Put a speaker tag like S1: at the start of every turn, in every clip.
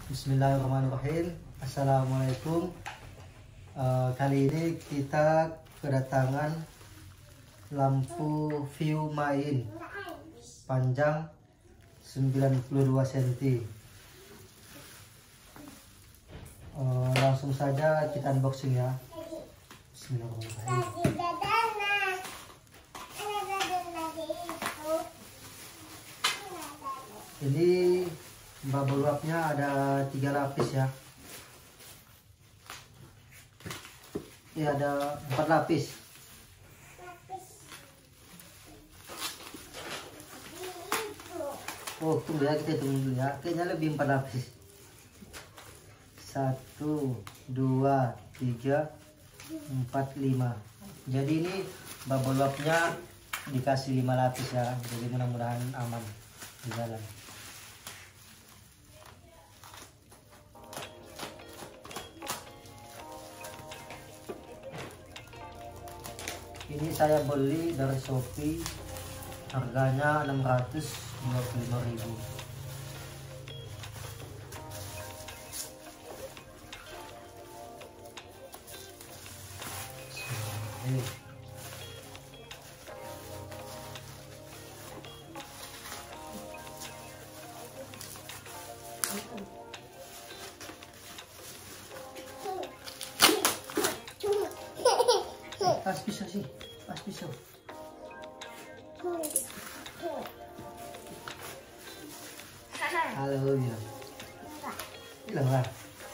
S1: Bismillahirrahmanirrahim. Assalamualaikum. Kali ini kita kedatangan lampu view main panjang 92 cm. Langsung saja kita unboxing ya. Bismillahirrahmanirrahim. Ini bubble wrapnya ada 3 lapis ya. Ini ada 4 lapis. Oh, tunggu ya, kita hitung dulu ya. Kayaknya lebih 4 lapis. 1, 2, 3, 4, 5. Jadi ini bubble wrapnya dikasih 5 lapis ya. Jadi mudah-mudahan aman di jalan. Ini saya beli dari Shopee, harganya 625.000. Pas pisau sih, pas pisau. Halo, bilang. Bilang lah.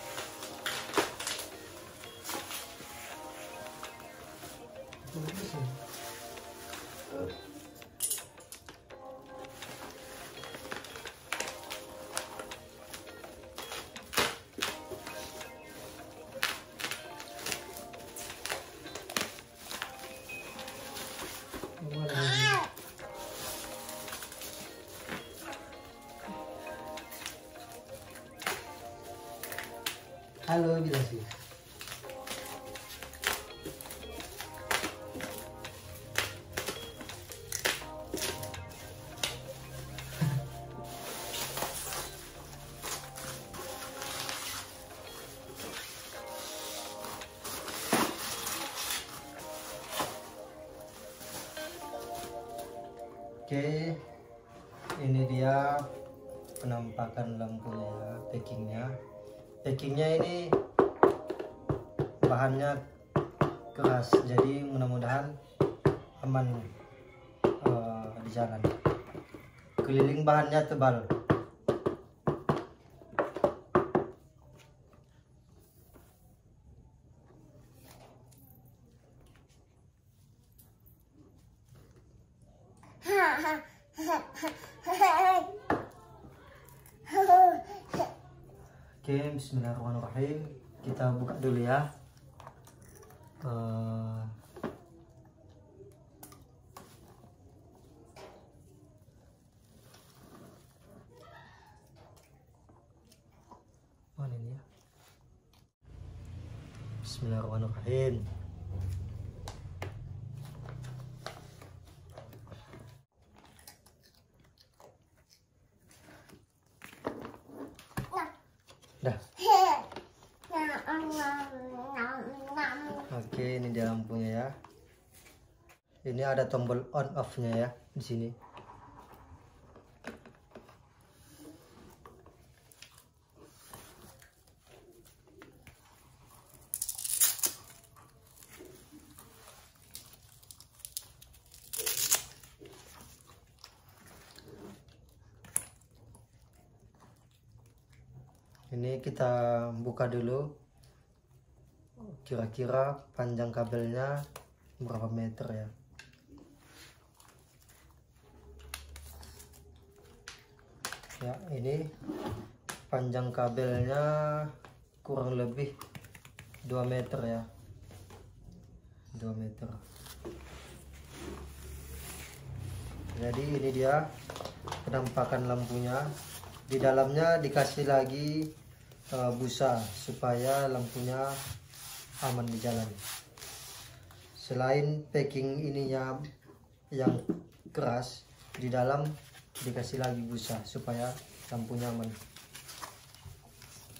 S1: Halo, bilang sih. Oke, ini dia penampakan lampunya ya, packingnya ini bahannya keras, jadi mudah-mudahan aman di jalan. Keliling bahannya tebal. Oke, bismillahirrahmanirrahim. Kita buka dulu ya. Mana ini ya? Bismillahirrahmanirrahim. Dah. Oke, ini dia lampunya ya. Ini ada tombol on off-nya ya di sini. Ini kita buka dulu, kira-kira panjang kabelnya berapa meter ya. Ya, ini panjang kabelnya kurang lebih 2 meter ya, 2 meter. Jadi ini dia penampakan lampunya. Di dalamnya dikasih lagi busa supaya lampunya aman di jalan. Selain packing ininya yang keras, di dalam dikasih lagi busa supaya lampunya aman.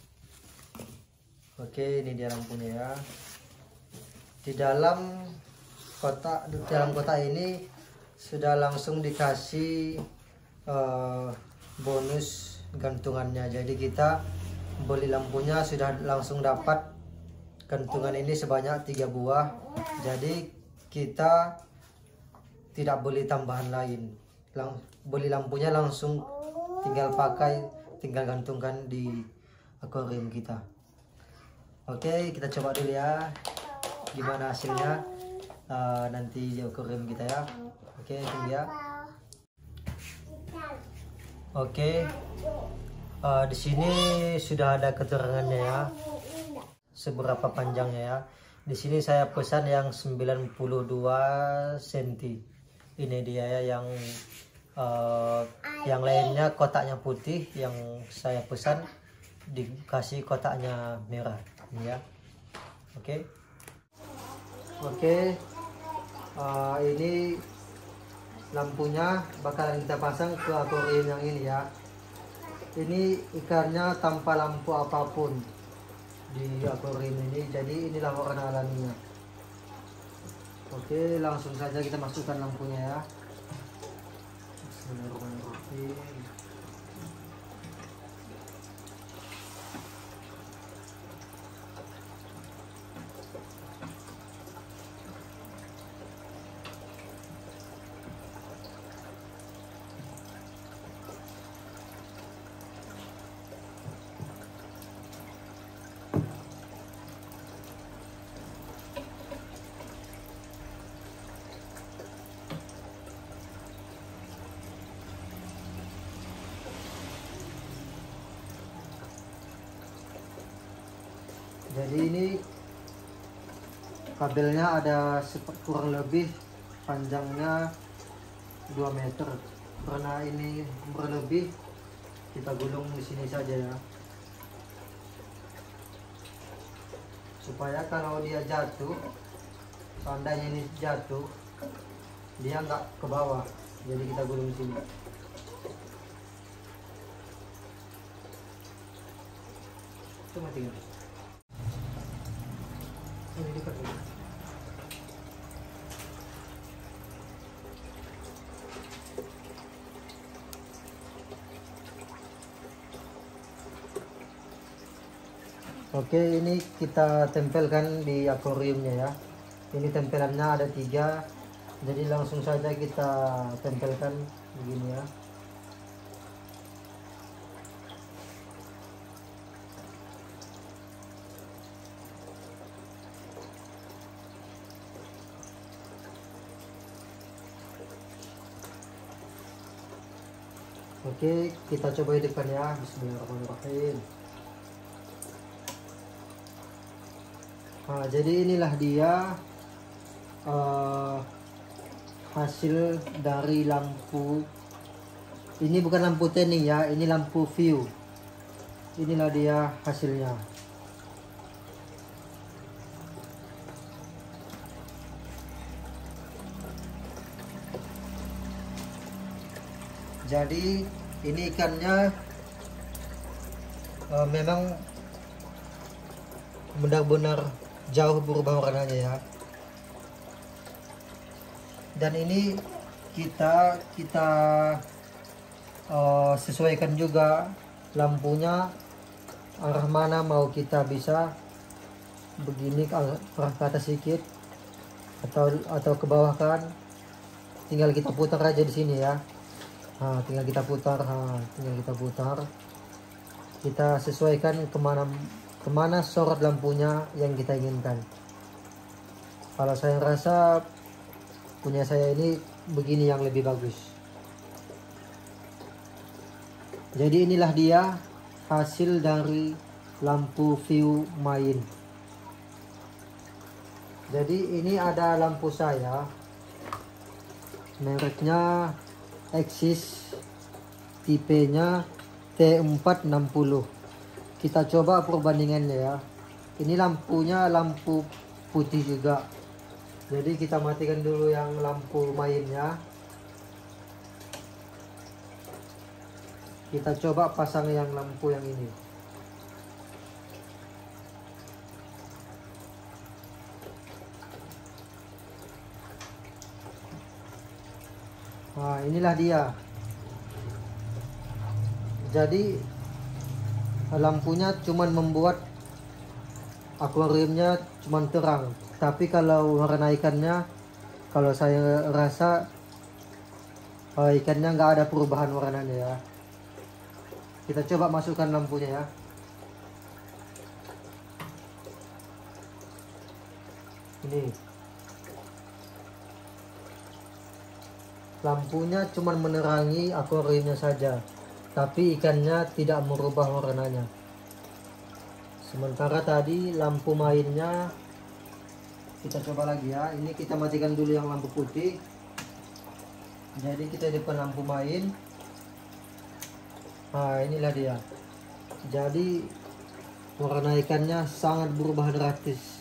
S1: Oke, ini dia lampunya ya. Di dalam kotak ini sudah langsung dikasih bonus gantungannya. Jadi kita beli lampunya sudah langsung dapat gantungan ini sebanyak 3 buah. Jadi kita tidak beli tambahan lain. Beli lampunya langsung tinggal gantungkan di akuarium kita. Oke, kita coba dulu ya gimana hasilnya nanti di akuarium kita ya. Oke, tunggu ya. Oke, di sini sudah ada keterangannya ya, seberapa panjangnya ya. Di sini saya pesan yang 92 cm. Ini dia ya, yang lainnya kotaknya putih, yang saya pesan dikasih kotaknya merah ini ya. Oke. Ini lampunya bakalan kita pasang ke akuarium yang ini ya. Ini ikannya tanpa lampu apapun di akuarium ini, jadi inilah warna alaminya. Oke, langsung saja kita masukkan lampunya ya. Bismillahirrahmanirrahim. Jadi ini kabelnya ada kurang lebih panjangnya 2 meter. Karena ini berlebih, kita gulung di sini saja ya. Supaya kalau dia jatuh, seandainya ini jatuh, dia nggak ke bawah. Jadi kita gulung di sini. Cuma tinggal. Ini dekat dulu. Oke, ini kita tempelkan di akuariumnya ya. Ini tempelannya ada 3, jadi langsung saja kita tempelkan begini ya. Oke, kita coba hidupkan ya. Bismillahirrahmanirrahim. Nah, jadi inilah dia hasil dari lampu. Ini bukan lampu tanning ya, ini lampu view. Inilah dia hasilnya. Jadi ini ikannya memang benar-benar jauh berubah warnanya ya. Dan ini kita sesuaikan juga lampunya arah mana mau kita bisa begini ke arah ke atas sedikit atau ke bawah kan. Tinggal kita putar aja di sini ya. Nah, tinggal kita putar, kita sesuaikan kemana sorot lampunya yang kita inginkan. Kalau saya rasa punya saya ini begini yang lebih bagus. Jadi inilah dia hasil dari lampu view main. Jadi ini ada lampu saya, mereknya Axis, tipenya T460. Kita coba perbandingannya ya. Ini lampunya lampu putih juga. Jadi kita matikan dulu yang lampu mainnya. Kita coba pasang yang lampu yang ini. Nah, inilah dia. Jadi lampunya cuman membuat akuariumnya cuman terang, tapi kalau warna ikannya, kalau saya rasa ikannya nggak ada perubahan warnanya ya. Kita coba masukkan lampunya ya. Ini lampunya cuman menerangi akuariumnya saja, tapi ikannya tidak merubah warnanya. Sementara tadi lampu mainnya, kita coba lagi ya. Ini kita matikan dulu yang lampu putih. Jadi kita hidupkan lampu main. Nah, inilah dia. Jadi warna ikannya sangat berubah drastis.